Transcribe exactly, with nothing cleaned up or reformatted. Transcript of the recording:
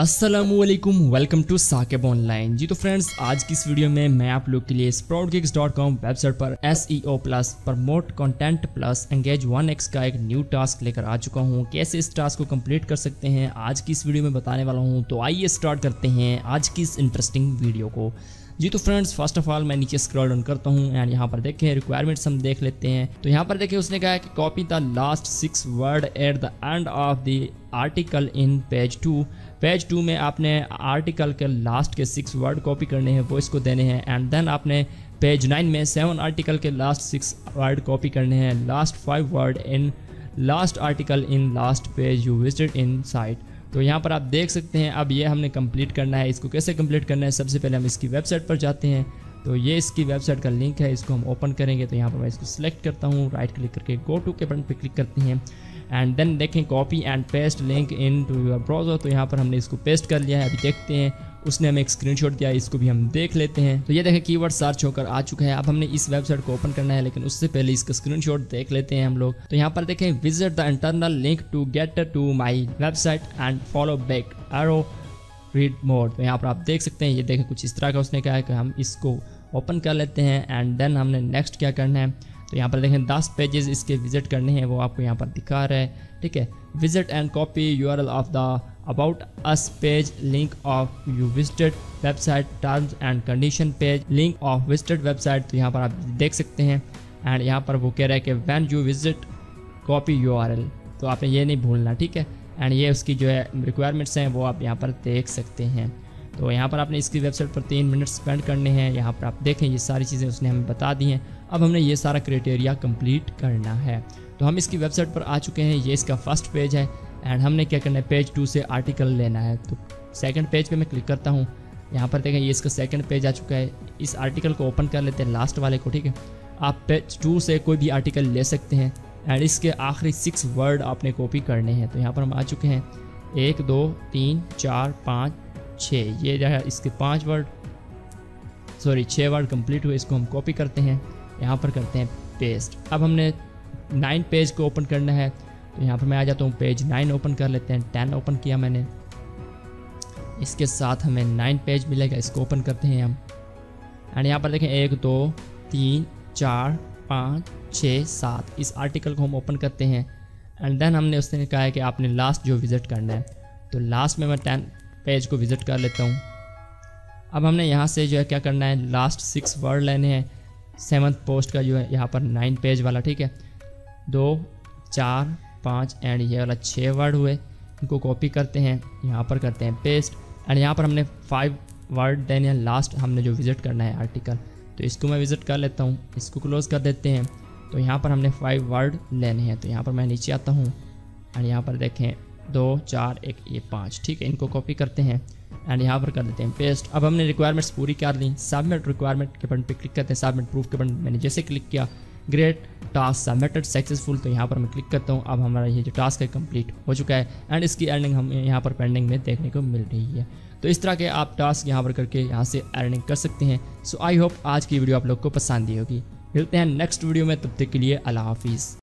अस्सलामुअलैकुम, welcome to Sakib online. जी तो फ्रेंड्स, आज की इस वीडियो में मैं आप लोग के लिए sprout gigs dot com website पर S E O plus promote content plus engage one X का एक न्यू टास्क लेकर आ चुका हूं। कैसे इस टास्क को कंप्लीट कर सकते हैं आज की इस वीडियो में बताने वाला हूं। तो आइए स्टार्ट करते हैं आज की इस इंटरेस्टिंग वीडियो को। जी तो फ्रेंड्स, फर्स्ट ऑफ ऑल मैं नीचे स्क्रॉल डाउन करता हूँ एंड यहाँ पर देखें रिक्वायरमेंट्स हम देख लेते हैं। तो यहाँ पर देखें उसने कहा है कि copy the last six word at the end of the article in page two. Page two में आपने आर्टिकल के लास्ट के सिक्स वर्ड कॉपी करने हैं, वो इसको देने हैं। एंड देन आपने पेज नाइन में सेवन आर्टिकल के लास्ट सिक्स वर्ड कॉपी करने हैं। Last five word in last article in last page you visited in site. तो यहाँ पर आप देख सकते हैं अब ये हमने कंप्लीट करना है। इसको कैसे कंप्लीट करना है, सबसे पहले हम इसकी वेबसाइट पर जाते हैं। तो ये इसकी वेबसाइट का लिंक है, इसको हम ओपन करेंगे। तो यहाँ पर मैं इसको सिलेक्ट करता हूँ, राइट क्लिक करके गो टू के बटन पर क्लिक करते हैं एंड देन देखें copy and paste link into your browser. तो यहाँ पर हमने इसको पेस्ट कर लिया है। अभी देखते हैं, उसने हमें एक स्क्रीनशॉट दिया है, इसको भी हम देख लेते हैं। तो ये देखें कीवर्ड सर्च होकर आ चुका है। अब हमने इस वेबसाइट को ओपन करना है, लेकिन उससे पहले इसका स्क्रीनशॉट देख लेते हैं हम लोग। तो यहाँ पर देखें visit the internal link to get to my website and follow back arrow read more. तो यहाँ पर आप देख सकते हैं, ये देखें कुछ इस तरह का उसने कहा है कि हम इसको ओपन कर लेते हैं एंड देन हमने नेक्स्ट क्या करना है। तो यहाँ पर देखें दस पेजेस इसके विजिट करने हैं, वो आपको यहाँ पर दिखा रहा है। ठीक है, visit and copy URL of the about us page, link of you visited website, terms and condition page, link of visited website. तो यहाँ पर आप देख सकते हैं एंड यहाँ पर वो कह रहा है कि when you visit copy URL. तो आपने ये नहीं भूलना, ठीक है। एंड ये उसकी जो है रिक्वायरमेंट्स हैं वो आप यहाँ पर देख सकते हैं। तो यहाँ पर आपने इसकी वेबसाइट पर तीन मिनट स्पेंड करने हैं। यहाँ पर आप देखें ये सारी चीज़ें उसने हमें बता दी हैं। अब हमने ये सारा क्राइटेरिया कंप्लीट करना है। तो हम इसकी वेबसाइट पर आ चुके हैं, ये इसका फर्स्ट पेज है एंड हमने क्या करना है, पेज टू से आर्टिकल लेना है। तो सेकंड पेज पे मैं क्लिक करता हूँ। यहाँ पर देखें ये इसका सेकंड पेज आ चुका है। इस आर्टिकल को ओपन कर लेते हैं, लास्ट वाले को। ठीक है, आप पेज टू से कोई भी आर्टिकल ले सकते हैं एंड इसके आखिरी सिक्स वर्ड आपने कॉपी करने हैं। तो यहाँ पर हम आ चुके हैं, एक दो तीन चार पाँच छः, ये जो है इसके पाँच वर्ड सॉरी छः वर्ड कंप्लीट हुए। इसको हम कॉपी करते हैं, यहाँ पर करते हैं पेस्ट। अब हमने नाइन पेज को ओपन करना है। तो यहाँ पर मैं आ जाता हूँ, पेज नाइन ओपन कर लेते हैं। टेन ओपन किया मैंने, इसके साथ हमें नाइन पेज मिलेगा, इसको ओपन करते हैं हम एंड यहाँ पर देखें एक दो तीन चार पाँच छः सात, इस आर्टिकल को हम ओपन करते हैं एंड देन हमने उसने कहा है कि आपने लास्ट जो विज़िट करना है। तो लास्ट में मैं टेन पेज को विज़िट कर लेता हूँ। अब हमने यहाँ से जो है क्या करना है, लास्ट सिक्स वर्ड लेने हैं सेवन्थ पोस्ट का जो है यहाँ पर नाइन पेज वाला। ठीक है, दो चार पाँच एंड ये वाला छः वर्ड हुए, इनको कॉपी करते हैं, यहाँ पर करते हैं पेस्ट एंड यहाँ पर हमने फाइव वर्ड देने हैं लास्ट हमने जो विज़िट करना है आर्टिकल। तो इसको मैं विज़िट कर लेता हूँ, इसको क्लोज़ कर देते हैं। तो यहाँ पर हमने फाइव वर्ड लेने हैं। तो यहाँ पर मैं नीचे आता हूँ एंड यहाँ पर देखें दो चार एक ये पाँच, ठीक है, इनको कॉपी करते हैं एंड यहाँ पर कर देते हैं पेस्ट। अब हमने रिक्वायरमेंट्स पूरी कर ली। सबमिट रिक्वायरमेंट के बटन पे क्लिक करते हैं, सबमिट प्रूफ के बटन मैंने जैसे क्लिक किया, ग्रेट टास्क सबमिटेड सक्सेसफुल। तो यहाँ पर मैं क्लिक करता हूँ। अब हमारा ये जो टास्क है कंप्लीट हो चुका है एंड इसकी अर्निंग हमें यहाँ पर पेंडिंग में देखने को मिल रही है। तो इस तरह के आप टास्क यहाँ पर करके यहाँ से अर्निंग कर सकते हैं। सो आई होप आज की वीडियो आप लोग को पसंद आई होगी। मिलते हैं नेक्स्ट वीडियो में, तब तक के लिए अल्लाह हाफिज़।